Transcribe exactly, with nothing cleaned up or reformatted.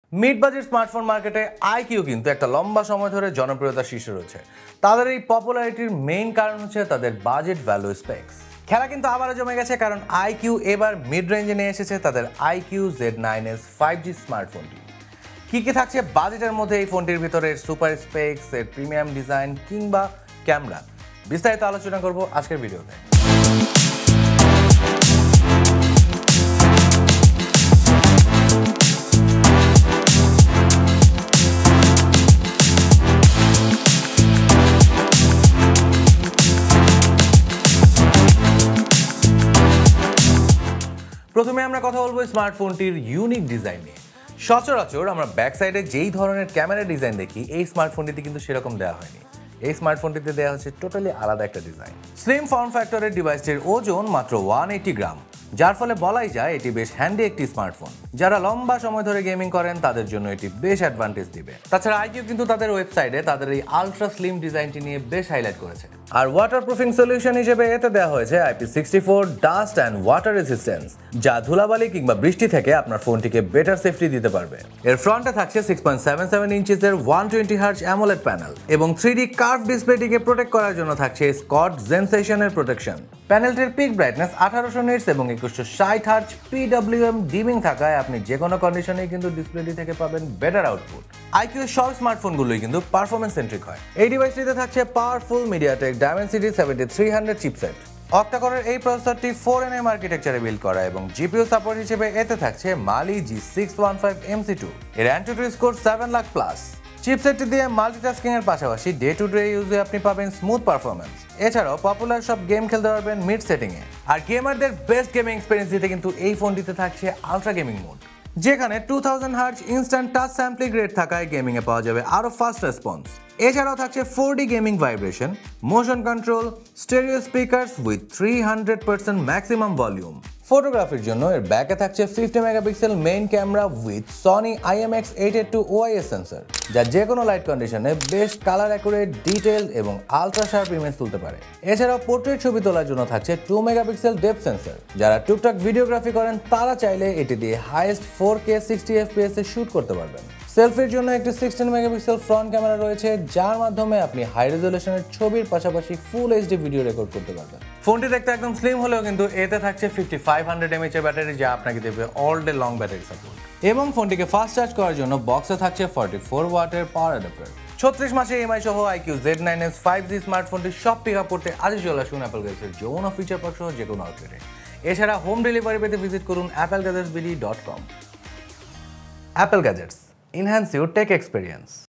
Mid budget smartphone মার্কেটে iQOO কিন্তু একটা লম্বা সময় ধরে জনপ্রিয়তার শীর্ষে রয়েছে। তাদের এই পপুলারিটির মেইন কারণ হচ্ছে তাদের বাজেট ভ্যালু স্পেক্স। খেলা কিন্তু আবারও জমে গেছে, কারণ iQOO এবার মিড রেঞ্জে নিয়ে এসেছে তাদের iQOO Z nine S five G স্মার্টফোনটি। কী কী থাকছে বাজেটের মধ্যে এই ফোনটির ভিতরে, সুপার স্পেক্স, এর প্রিমিয়াম ডিজাইন কিংবা ক্যামেরা, বিস্তারিত আলোচনা করব আজকের ভিডিওতে। প্রথমে আমরা কথা বলবো স্মার্টফোনটির ইউনিক ডিজাইন নিয়ে। সচরাচর আমরা ব্যাক সাইডে যেই ধরনের ক্যামেরা ডিজাইন দেখি, এই স্মার্টফোনটিতে কিন্তু সেরকম দেওয়া হয়নি। এই স্মার্টফোনটিতে দেওয়া হচ্ছে টোটালি আলাদা একটা ডিজাইন। স্লিম ফর্ম ফ্যাক্টরের ডিভাইসটির ওজন মাত্র ওয়ান এইটি গ্রাম, যার ফলে বলাই যায় এটি বেশ হ্যান্ডি একটি স্মার্টফোন। যারা লম্বা সময় ধরে গেমিং করেন তাদের জন্য এটি বেশ অ্যাডভান্টেজ দিবে। তাছাড়া iQOO কিন্তু তাদের ওয়েবসাইটে তাদের এই আলট্রা স্লিম ডিজাইনটি নিয়ে বেশ হাইলাইট করেছে। আর ওয়াটারপ্রুফিং সলিউশন হিসেবে এতে দেওয়া হয়েছে I P sixty four dust and water resistance, যা ধুলাবালি কিংবা বৃষ্টি থেকে আপনার ফোনটিকে বেটার সেফটি দিতে পারবে। এর ফ্রন্টে থাকছে সিক্স পয়েন্ট সেভেন সেভেন ইঞ্চিসের one twenty hertz AMOLED panel এবং থ্রি ডি কার্ভ ডিসপ্লেটিকে প্রোটেক্ট করার জন্য থাকছে স্কট জেনসেশনের প্রোটেকশন। প্যানেলটির পিক ব্রাইটনেস আঠারোশো নিটস এবং একুশশো ষাট hertz P W M dimming থাকায় আপনি যে কোনো কন্ডিশনেই কিন্তু ডিসপ্লেটি থেকে পাবেন বেটার আউটপুট। iQOO সব স্মার্টফোনগুলোই কিন্তু পারফরমেন্স সেন্ট্রিক হয়। এই ডিভাইসটিতে থাকছে powerful MediaTek Dimensity seventy three hundred chipset. অক্টা-কোরের এই প্রসেসরটি ফোর এন এম আর্কিটেকচারে বিল্ড করা এবং জিপিইউ সাপোর্ট হিসেবে এতে থাকছে Mali G six one five M C two. এর AnTuTu score seven lakh plus. চিপসেটটি দিয়ে মাল্টিটাস্কিং এর পাশাপাশি ডে টু ডে ইউজে আপনি পাবেন স্মুথ পারফরমেন্স। এছাড়াও পপুলার সব গেম খেলতে পারবেন মিড সেটিং এ। আর গেমারদের বেস্ট গেমিং এক্সপেরিয়েন্স দিতে কিন্তু এই ফোনটিতে থাকছে আলট্রা গেমিং মোড, যেখানে two thousand hertz instant touch sampling rate থাকায় গেমিং এ পাওয়া যাবে আরো ফাস্ট রেসপন্স। এছাড়াও থাকছে four D gaming vibration, motion control, stereo speakers with three hundred percent maximum volume. ফটোগ্রাফির জন্য এর ব্যাকে থাকছে fifty megapixel main camera with Sony I M X eight eight two O I S sensor, যা যে কোনো লাইট কন্ডিশনে বেশ কালার অ্যাকুরেট, ডিটেইল এবং আলট্রা শার্প ইমেজ তুলতে পারে। এছাড়াও পোর্ট্রেট ছবি তোলার জন্য থাকছে টু মেগাপিক্সেল ডেপথ সেন্সর। যারা টুকটাক ভিডিওগ্রাফি করেন তারা চাইলে এটি দিয়ে highest four K sixty F P S এ শুট করতে পারবেন। সেলফির জন্য একটি সিক্সটিন মেগাপিক্সেল ফ্রন্ট ক্যামেরা রয়েছে, যার মাধ্যমে আপনি হাই রেজলিউশনের ছবির পাশাপাশি ফুল এইচডি ভিডিও রেকর্ড করতে পারবেন। ফোনটি দেখতে একদম স্লিম হলেও কিন্তু এতে থাকছে ফিফটি ফাইভ হান্ড্রেড এমএএইচ এর ব্যাটারি, যা আপনাকে দেবে all day long battery support. এবং ফোনটিকে ফাস্ট চার্জ করার জন্য বক্সে থাকছে ফর্টি ফোর ওয়াটের পাওয়ার অ্যাডাপ্টার। ছত্রিশ মাসে ইএমআই সহ iQOO Z nine S five G স্মার্টফোনটি সব পিক আপ করতে আজই চলে আসুন Apple gadgets Jamuna future park সহ যে কোনো আউটলেটে। এছাড়া হোম ডেলিভারি পেতে ভিজিট করুন Apple gadgets B D dot com. Apple Gadgets, enhance your tech experience.